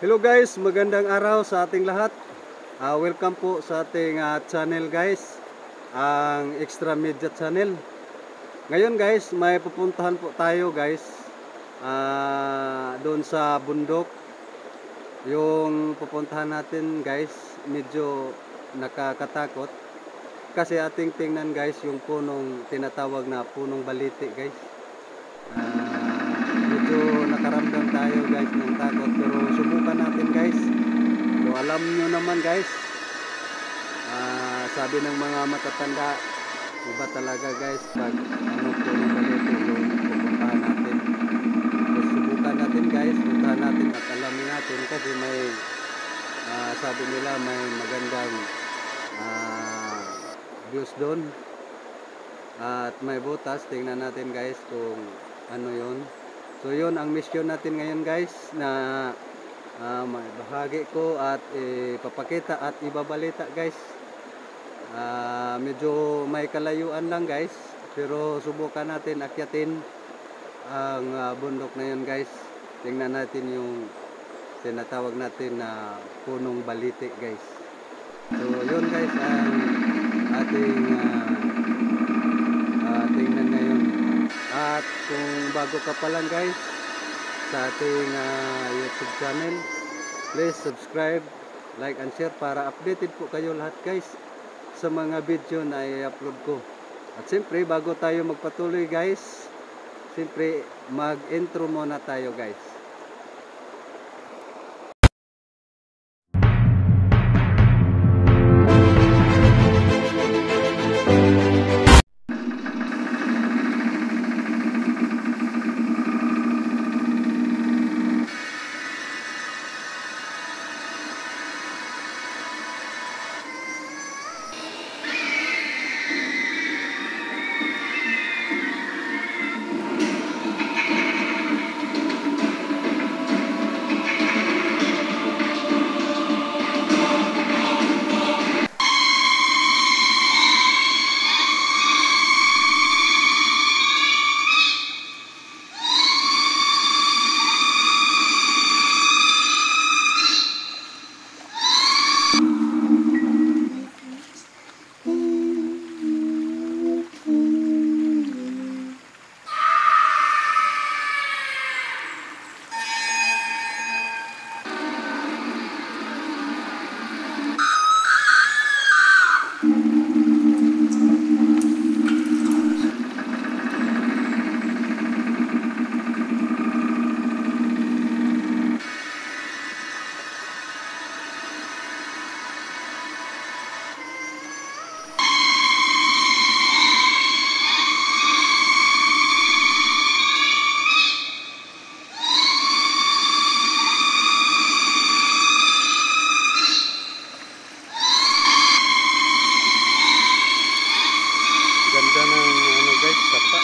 Hello guys, magandang araw sa ating lahat. Welcome po sa ating channel guys, ang Extra Media Channel. Ngayon guys, may pupuntahan po tayo guys, doon sa bundok. Yung pupuntahan natin guys, medyo nakakatakot. Kasi ating tingnan guys, yung punong tinatawag na punong baliti guys. Medyo nakaramdam tayo guys ng takot, pero subukan natin guys. So alam nyo naman guys, sabi ng mga matatanda, iba talaga guys pag punong baliti yung pupuntahan natin. So subukan natin guys, puntahan natin at alamin natin kasi may sabi nila may magandang views doon at may butas. Tingnan natin guys kung ano yun. So yun ang mission natin ngayon guys, na bahagi ko at ipapakita at ibabalita guys. Medyo may kalayuan lang guys, pero subukan natin akyatin ang bundok na yun guys. Tingnan natin yung tinatawag natin na punong baliti guys. So yun guys ang ating tingnan ngayon. At kung bago ka pa lang guys sa ating YouTube channel, please subscribe, like and share para updated po kayo lahat guys sa mga video na i-upload ko. At siyempre bago tayo magpatuloy guys, siyempre mag-intro muna tayo guys. Ganda ng ano guys, sapa.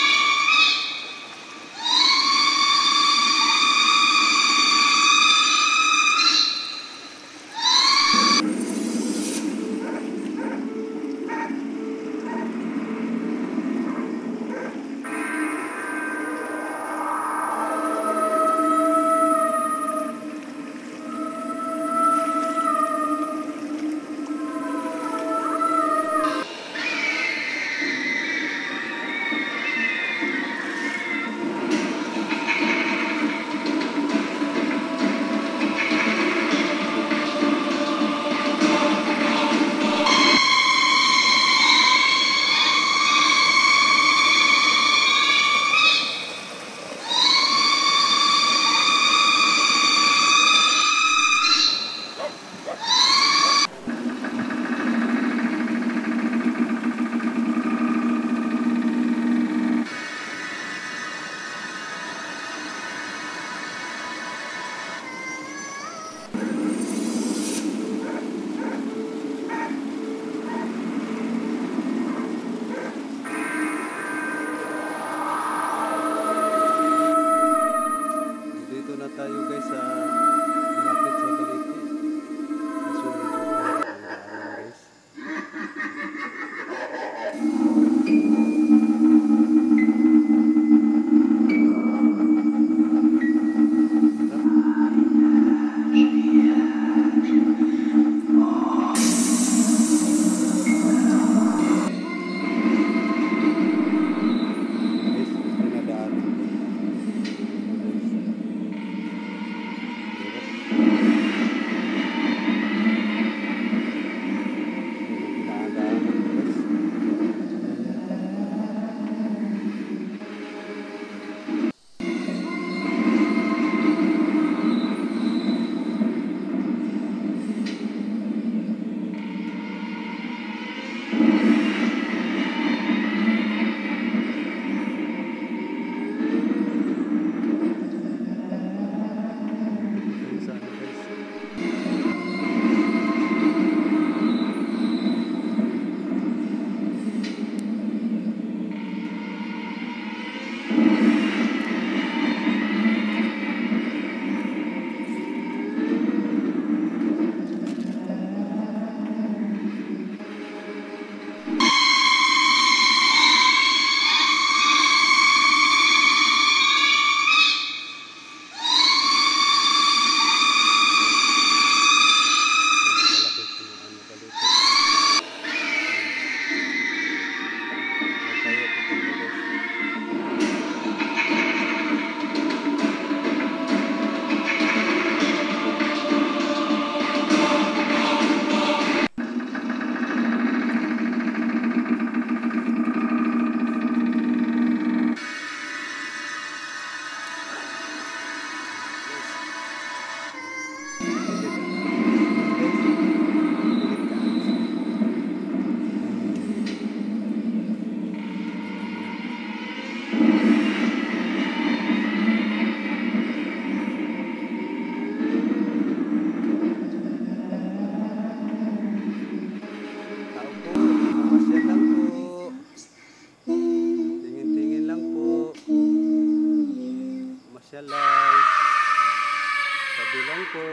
po.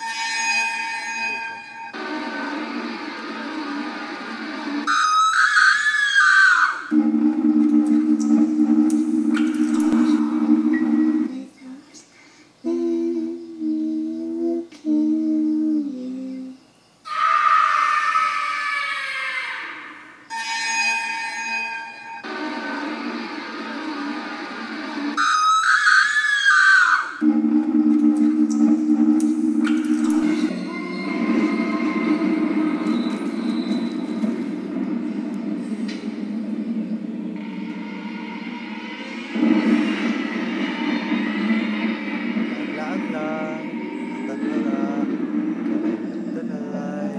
Laag lang. Tagala. Tanay.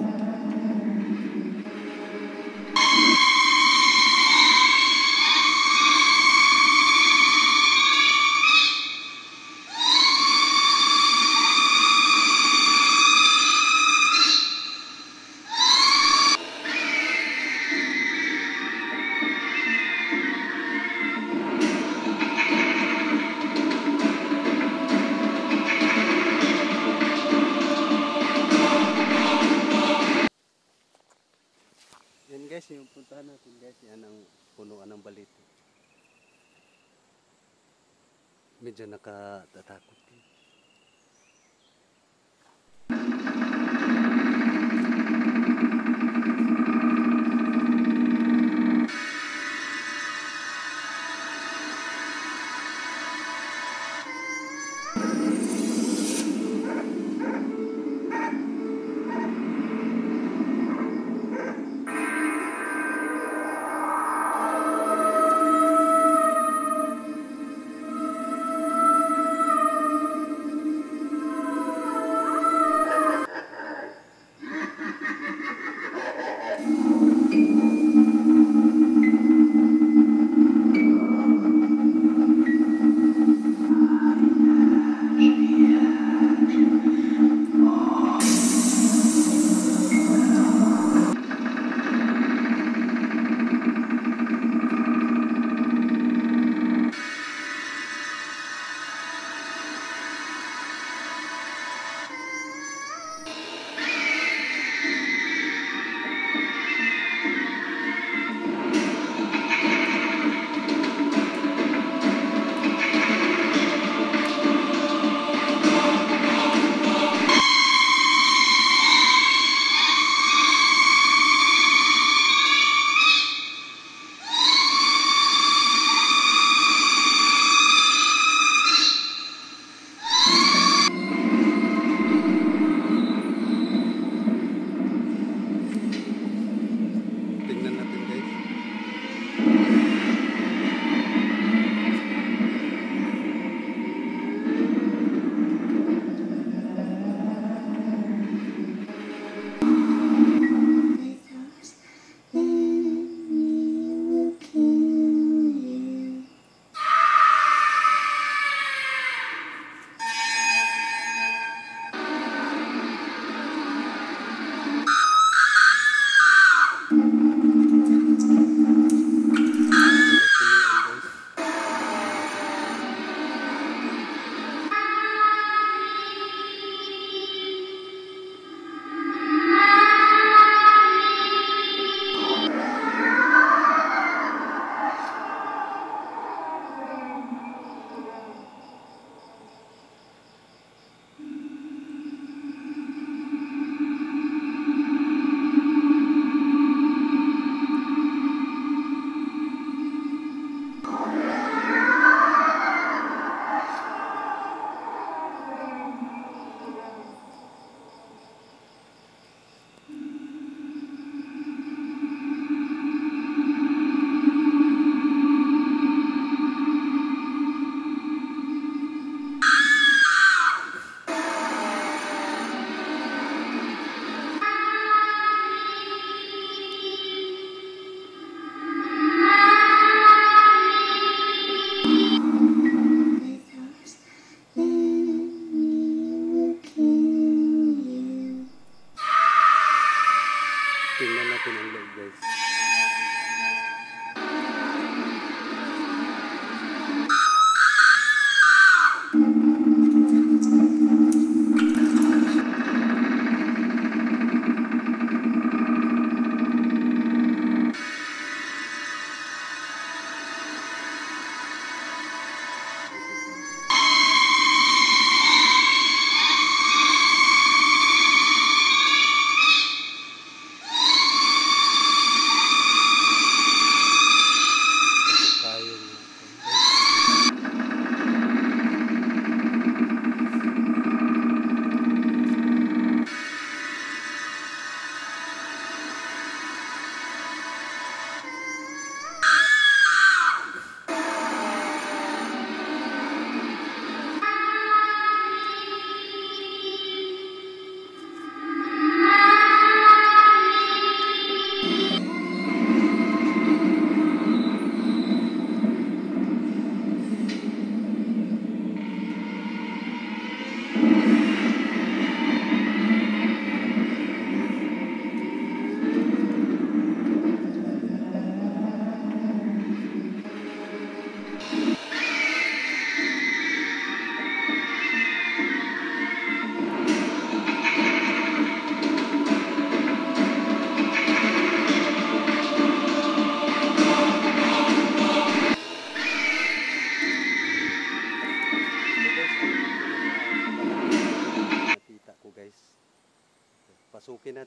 Yan guys, yung puntahan natin guys, yan ang punuan ng balito. Medyo nakatatakot din.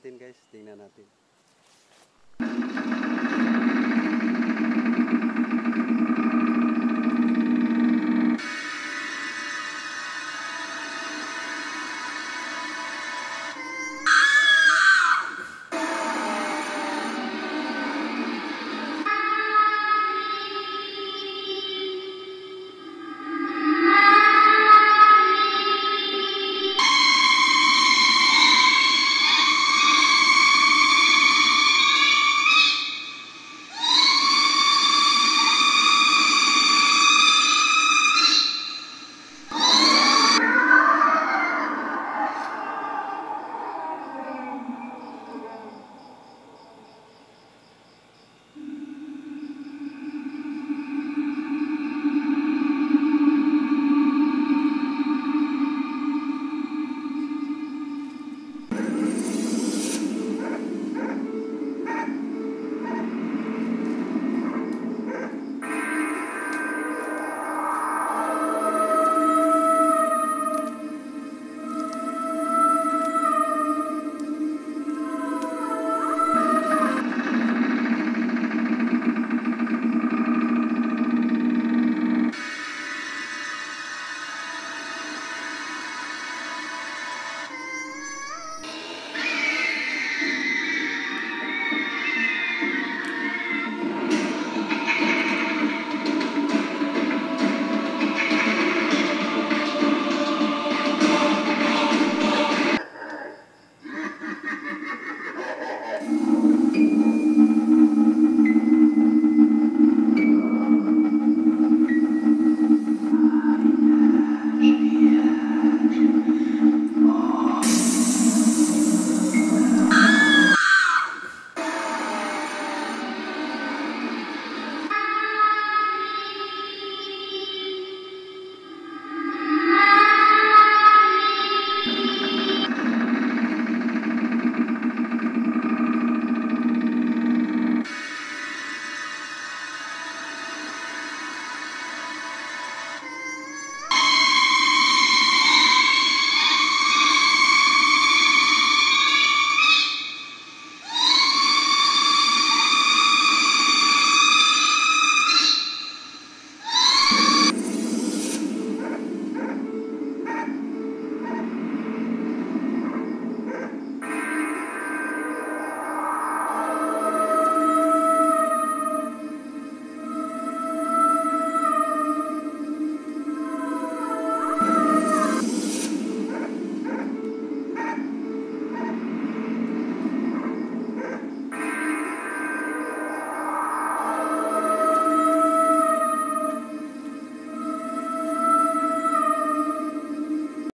natin guys, tingnan natin.